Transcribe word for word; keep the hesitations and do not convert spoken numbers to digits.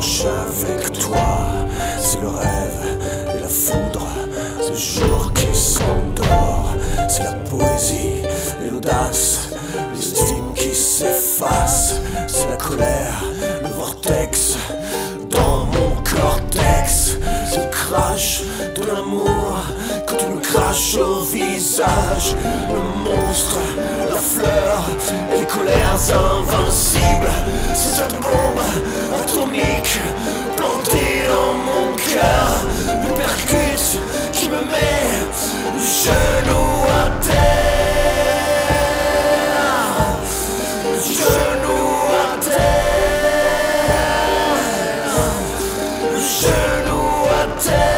marche avec toi. C'est le rêve et la foudre, c'est le jour qui s'endort. C'est la poésie et l'audace, l'estime qui s'efface. C'est la colère, le vortex dans mon cortex. C'est le crash de l'amour quand tu me craches au visage. Le monstre, la fleur, et les colères invincibles. C'est cette bombe atomique plantée dans mon cœur. Le percute qui me met le genou à terre. Le genou à terre. Le genou à terre.